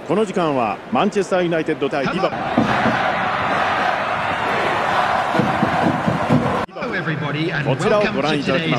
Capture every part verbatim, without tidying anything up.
この時間はマンチェスターユナイテッド対リバプール。こちらをご覧いただきます。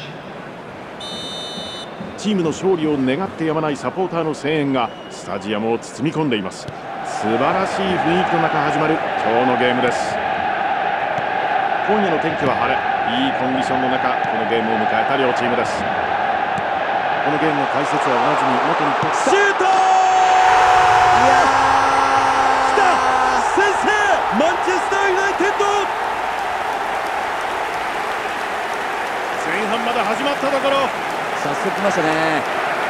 チームの勝利を願ってやまないサポーターの声援がスタジアムを包み込んでいます。素晴らしい雰囲気の中始まる今日のゲームです。今夜の天気は晴れ、いいコンディションの中このゲームを迎えた両チームです。このゲームの解説はおなじみ元日本シュート、いやー来た、先制マンチェスターユナイテッド。前半まだ始まったところ、 早速来ましたね。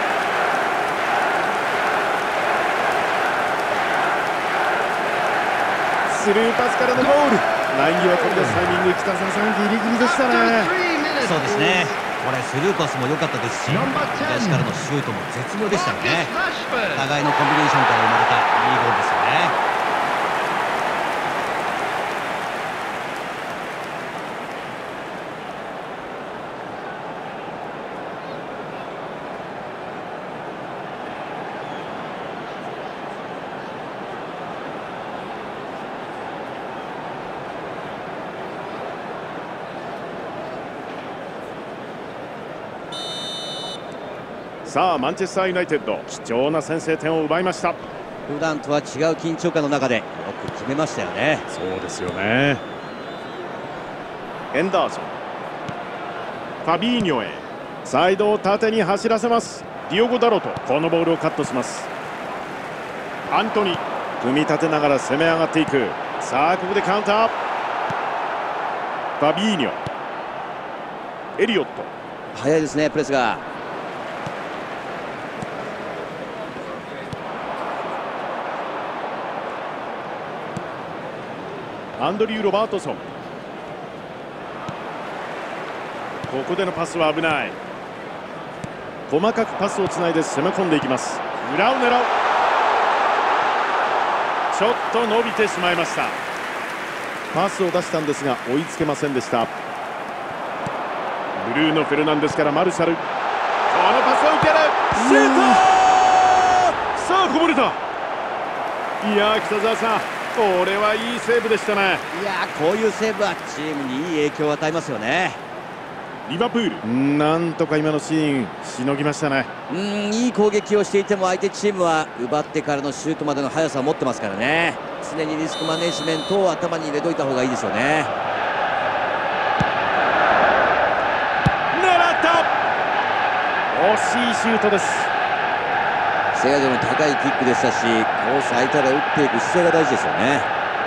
スルーパスからのゴール、ライン際飛び出すタイミング、北澤さんギリギリでしたね。 そうですね、これスルーパスも良かったですし、東からのシュートも絶妙でしたよね。互いのコンビネーションから生まれたいいゴールですよね。 さあマンチェスターユナイテッド、貴重な先制点を奪いました。 普段とは違う緊張感の中でよく決めましたよね。 そうですよね。エンダーソン、ファビーニョへサイドを縦に走らせます。ディオゴ・ダロト、このボールをカットします。アントニー、組み立てながら攻め上がっていく。さあここでカウンター。ファビーニョ、エリオット、 早いですね、プレスが。 アンドリュー・ロバートソン、ここでのパスは危ない。細かくパスをつないで攻め込んでいきます。裏を狙う、ちょっと伸びてしまいました。パスを出したんですが追いつけませんでした。ブルーノ・フェルナンデスからマルシャル、このパスを受ける、シュート、さあこぼれた。いやー北澤さん、これはいいセーブでしたね。 いやー、こういうセーブはチームにいい影響を与えますよね。 リバプール、なんとか今のシーンしのぎましたね。 うん、いい攻撃をしていても相手チームは奪ってからのシュートまでの速さを持ってますからね。常にリスクマネジメントを頭に入れといた方がいいですよね。 狙った、惜しいシュートです。 精度の高いキックでしたし、コース空いたら打っていく姿勢が大事ですよね。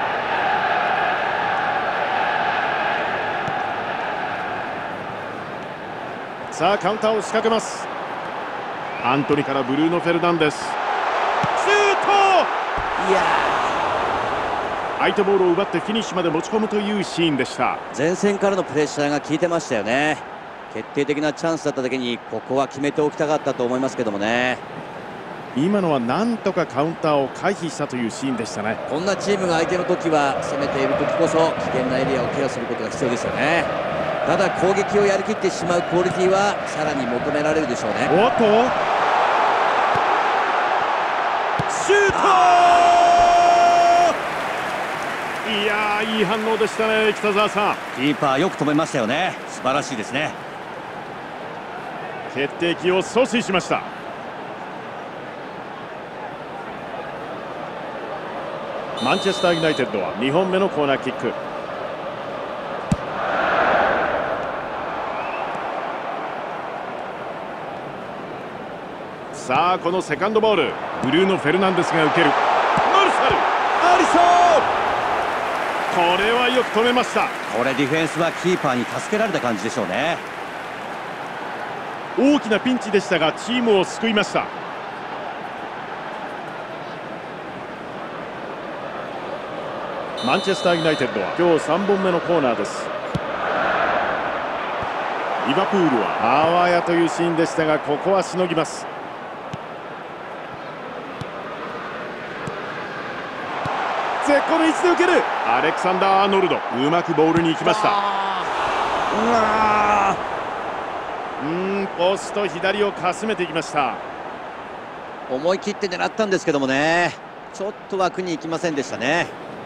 さあカウンターを仕掛けます。アントニからブルーノ・フェルナンデス、シュート、 いやー相手ボールを奪ってフィニッシュまで持ち込むというシーンでした。 前線からのプレッシャーが効いてましたよね。決定的なチャンスだっただけにここは決めておきたかったと思いますけどもね。 今のはなんとかカウンターを回避したというシーンでしたね。 こんなチームが相手の時は攻めている時こそ危険なエリアをケアすることが必要ですよね。ただ攻撃をやりきってしまうクオリティはさらに求められるでしょうね。 おっとシュート、いやーいい反応でしたね北澤さん。 キーパーよく止めましたよね。素晴らしいですね。 決定機を阻止しました。マンチェスターユナイテッドはにほんめのコーナーキック。さあこのセカンドボール、ブルーノ・フェルナンデスが受ける。マルシャル、アリソン、これはよく止めました。 これディフェンスはキーパーに助けられた感じでしょうね。 大きなピンチでしたがチームを救いました。マンチェスターユナイテッドは今日さんぼんめのコーナーです。リバプールはあわやというシーンでしたがここはしのぎます。絶好の位置で受ける。アレクサンダー・アーノルド、うまくボールに行きました。うわー、うーんポスト左をかすめていきました。 思い切って狙ったんですけどもね、ちょっと枠に行きませんでしたね。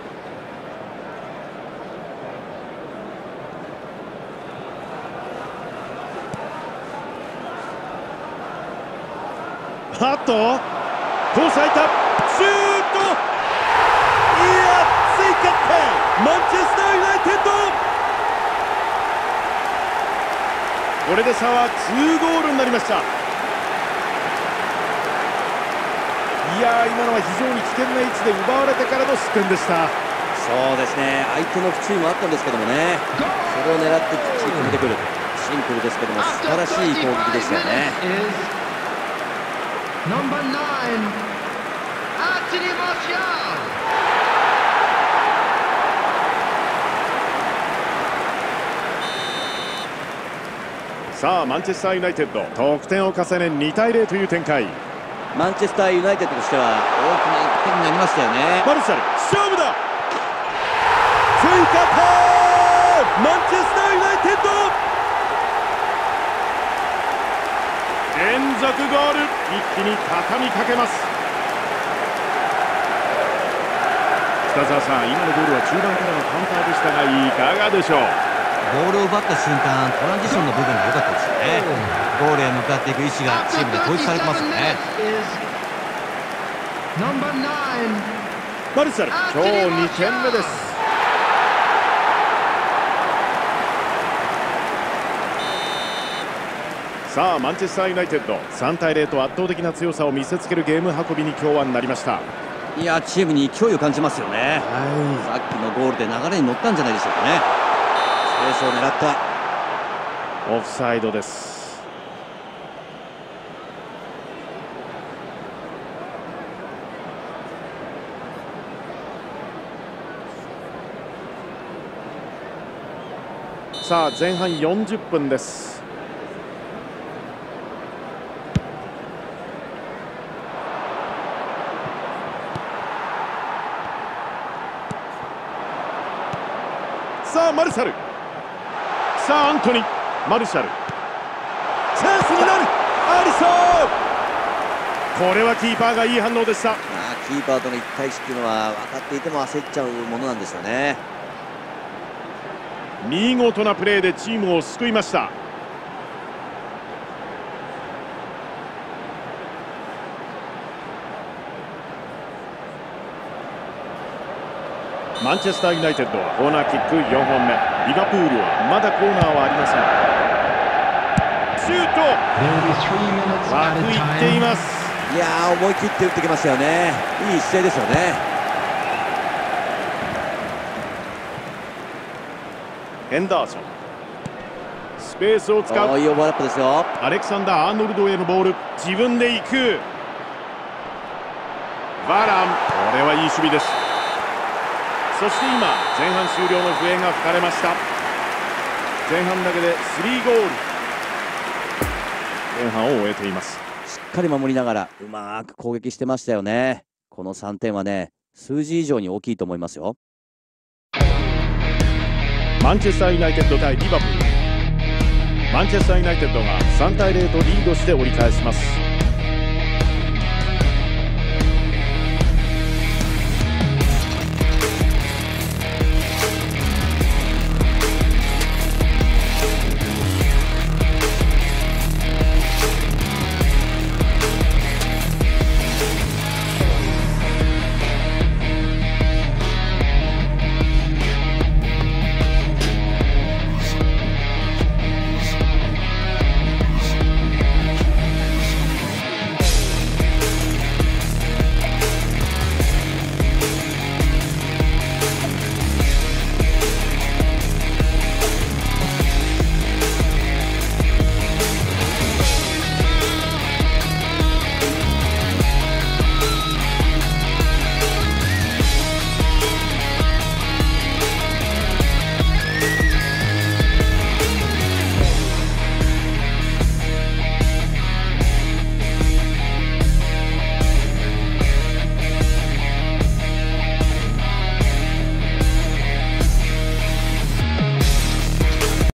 あっとコース空いた、シュート、いや追加点、マンチェスターユナイテッド。これで差はにゴールになりました。いやー、今のは非常に危険な位置で奪われてからの失点でした。 そうですね、相手の不注意もあったんですけどもね、それを狙ってきっちり決めてくる、シンプルですけども素晴らしい攻撃でしたよね。 さあマンチェスターユナイテッド、得点を重ねにたいゼロという展開。 マンチェスターユナイテッドとしては大きないってんになりましたよね。 マルシャル、勝負だ、追加点、マンチェスターユナイテッド連続ゴール、一気に畳みかけます。北澤さん、今のゴールは中盤からのカウンターでしたがいかがでしょう。 ボールを奪った瞬間、トランジションの部分が良かったですよね。ゴールへ向かっていく意思がチームで統一されてますよね。 マルシャル、今日にてんめです。さあマンチェスターユナイテッド、さんたいゼロと圧倒的な強さを見せつけるゲーム運びに今日はなりました。 いや、チームに勢いを感じますよね。さっきのゴールで流れに乗ったんじゃないでしょうかね。スペースを狙った。 オフサイドです。さあ前半よんじゅっぷんです。さあマルシャル、さあアントニー、マルシャル、チャンスになる、アリソン、これはキーパーがいい反応でした。あーキーパーとの一対一っていうのは分かっていても焦っちゃうものなんですよね。 見事なプレーでチームを救いました。マンチェスターユナイテッドはコーナーキックよんほんめ、リバプールはまだコーナーはありません。シュート、枠いっています。 いやー、思い切って打ってきましたよね。いい姿勢ですよね。 ヘンダーソン、スペースを使う、 いいオーバーラップですよ。 アレクサンダー・アーノルドへのボール、自分で行く、バラン、これはいい守備です。そして今前半終了の笛が吹かれました。前半だけでスリーゴール、前半を終えています。 しっかり守りながらうまく攻撃してましたよね。このさんてんはね、数字以上に大きいと思いますよ。 マンチェスターユナイテッド対リバプール、マンチェスターユナイテッドがさんたいゼロとリードして折り返します。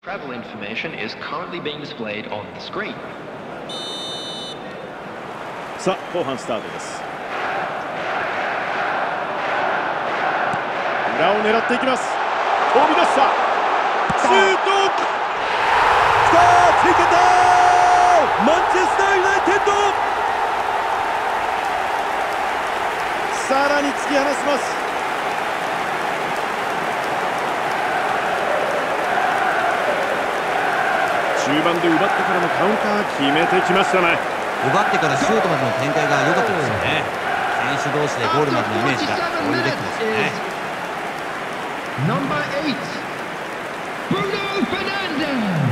Is currently being displayed on the screen. さあ後半スタートです。裏を狙っていきます。飛び出した。シュート。きたー、ついてたー。マンチェスターユナイテッド、さらに突き放します。中盤で奪ってからのカウンター決めてきましたね。 奪ってからシュートまでの展開が良かったですよね。選手同士でゴールまでのイメージが共有できてますよね。 Number eight, Bruno Fernandes.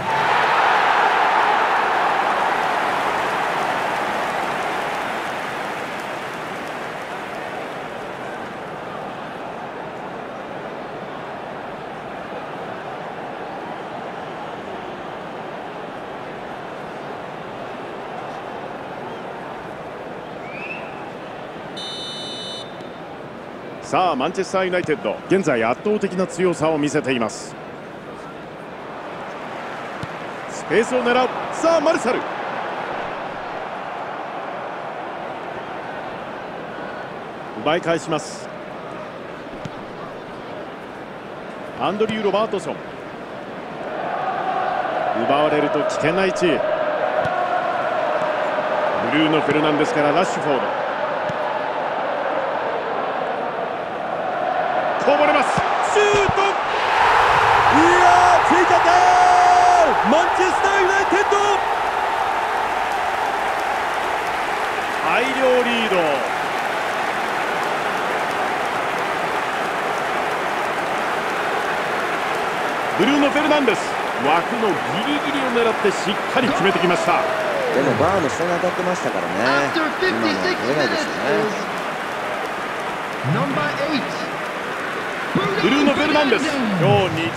さあマンチェスターユナイテッド、現在圧倒的な強さを見せています。スペースを狙う。さあマルシャル、奪い返します。アンドリュー・ロバートソン、奪われると危険な位置。ブルーノ・フェルナンデスからラッシュフォード、こぼれます。シュート。いやー、ついちゃったー。マンチェスターユナイテッド、大量リード。ブルーノ・フェルナンデス、枠のギリギリを狙ってしっかり決めてきました。 でもバーの下に当たってましたからね。今のは取れないですよね。 ブルーノ・フェルナンデス、今日にてんめのゴールです。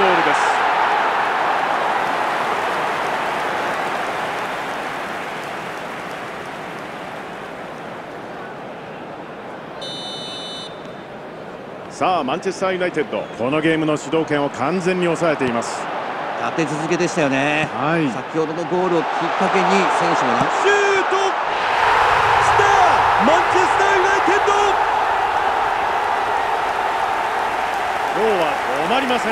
さあマンチェスターユナイテッド、このゲームの主導権を完全に抑えています。 立て続けでしたよね、はい、先ほどのゴールをきっかけに選手もね、 シュート。スターマンチェスターユナイテッド、今日は止まりません。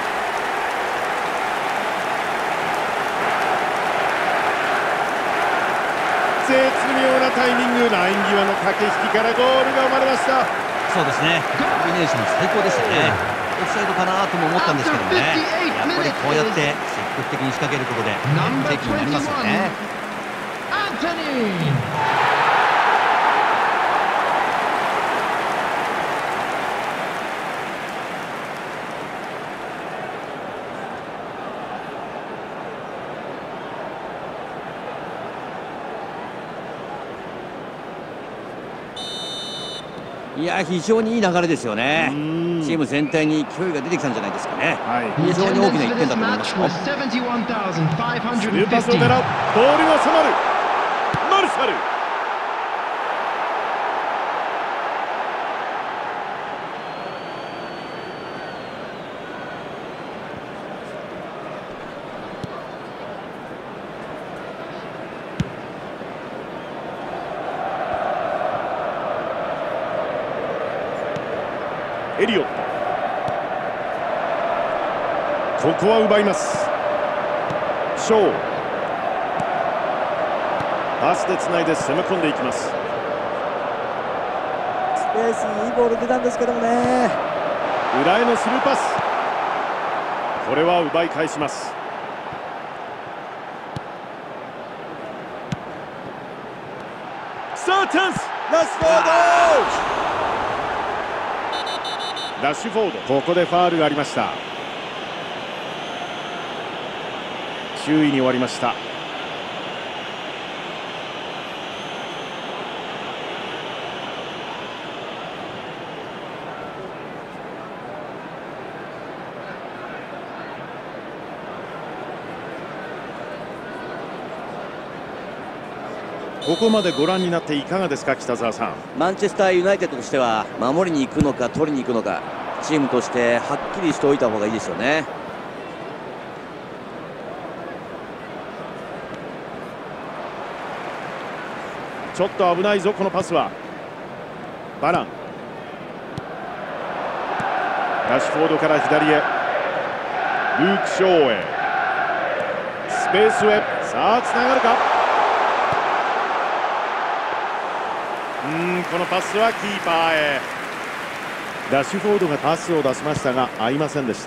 絶妙なタイミング、ライン際の駆け引きからゴールが生まれました。 そうですね、コンビネーション最高でしたね。オフサイドかなとも思ったんですけどもね、やっぱりこうやって積極的に仕掛けることで決定機になりますよね。いや、非常にいい流れですよね。チーム全体に勢いが出てきたんじゃないですかね。はい、非常に大きな一点だと思いますよ。スルーパスを狙う。ボールが迫る。マルシャル。エリオット、ここは奪います。ショー、パスでつないで攻め込んでいきます。 スペースにいいボール出たんですけどもね。 裏へのスルーパス、これは奪い返します。さあチャンス、ラッシュフォード、ラッシュフォード、ここでファールがありました。注意に終わりました。ここまでご覧になっていかがですか、北澤さん。 マンチェスターユナイテッドとしては守りに行くのか取りに行くのか、チームとしてはっきりしておいた方がいいですよね。 ちょっと危ないぞこのパスは。バラン、ラッシュフォードから左へ、ルーク・ショーへ、スペースへ、さあつながるか。うーんこのパスはキーパーへ。ラッシュフォードがパスを出しましたが合いませんでした。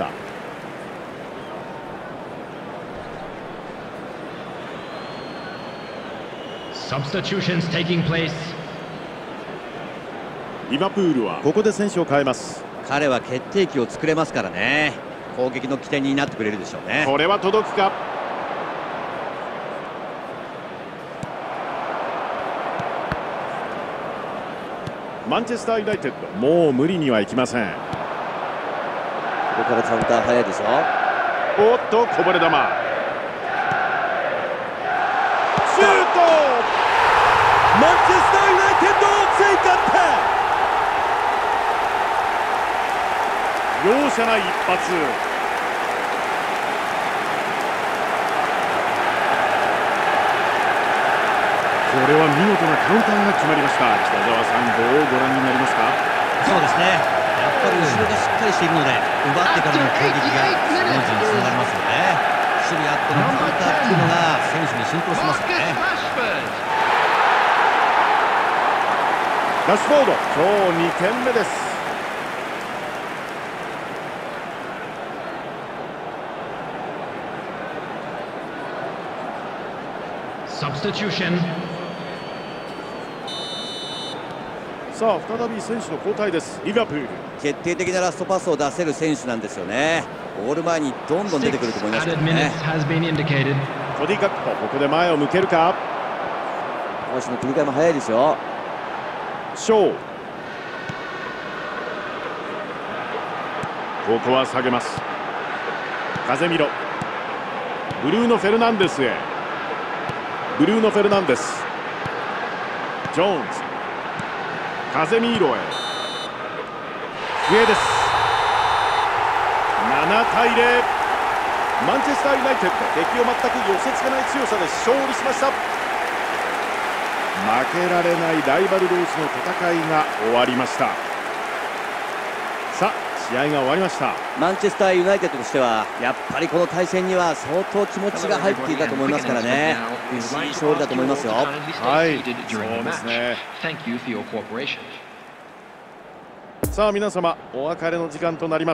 Substitutions taking place. リバプールはここで選手を変えます。 彼は決定機を作れますからね。攻撃の起点になってくれるでしょうね。 これは届くか。マンチェスターユナイテッド、もう無理にはいきません。 ここからカウンター早いですよ。 おっとこぼれ球、シュート。マンチェスターユナイテッド追加点。容赦ない一発。これは見事なカウンターが決まりました。北澤さん、どうご覧になりますか。 そうですね、やっぱり後ろがしっかりしているので奪ってからの攻撃がスムーズにつながりますよね。守備あってのカウンターっていうのが選手に浸透しますよね。 ラッシュフォード、今日にてんめです。 Substitution. さあ再び選手の交代です。リバプール、 決定的なラストパスを出せる選手なんですよね。ゴール前にどんどん出てくると思いますけどね。 コディ・ガクポ、ここで前を向けるか。 攻守の切り替えも早いですよ。 ショー、ここは下げます。風見ろ、ブルーノ・フェルナンデスへ。ブルーノ・フェルナンデス、ジョーンズ、風見ろへ、笛です。ななたいぜろ、マンチェスターユナイテッド、敵を全く寄せつけない強さで勝利しました。負けられないライバル同士の戦いが終わりました。さあ試合が終わりました。 マンチェスターユナイテッドとしてはやっぱりこの対戦には相当気持ちが入っていたと思いますからね。嬉しい勝利だと思いますよ。 はい、そうですね。さあ皆様、お別れの時間となります。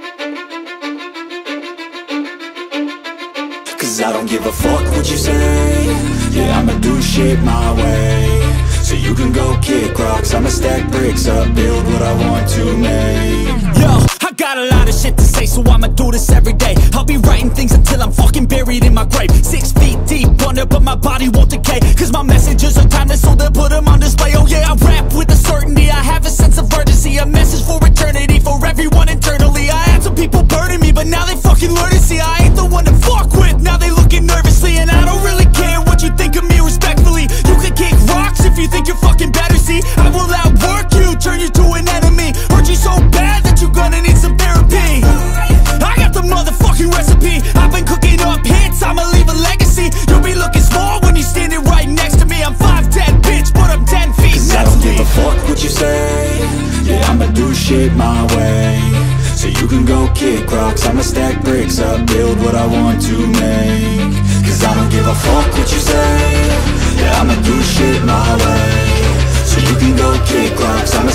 Cause I don't give a fuck what you say. Yeah, I'ma do shit my way. So you can go kick rocks, I'ma stack bricks up, build what I want to make. Yo, I got a lot of shit to say, so I'ma do this every day. I'll be writing things until I'm fucking buried in my grave. Six feet deep under, but my body won't decay. Cause my messages are timeless, so they'll put them on display. Oh yeah, I rap with a certainty, I have a sense of urgency. A message for eternity, for everyone internally. I had some people burning me, but now they fucking learn to see I ain't the one to fuck with. Now they looking nervously, and I don't really care what you think of me respectfully. You can kick rocks if you think you're fucking better, see I will outwork you, turn you to an enemy. Hurt you so bad that you're gonna need some therapy. I got the motherfucking recipe, I've been cooking up hits, I'ma leave a legacy. You'll be looking small when you're standing right next to me. I'm five ten, bitch, but I'm ten feet. Cause I don't give a fuck what you say. Yeah, I'ma do shit my way. So you can go kick rocks, I'ma stack bricks up, build what I want to make. Cause I don't give a fuck what you say. Yeah, I'ma do shit my way. So you can go kick rocks, I'ma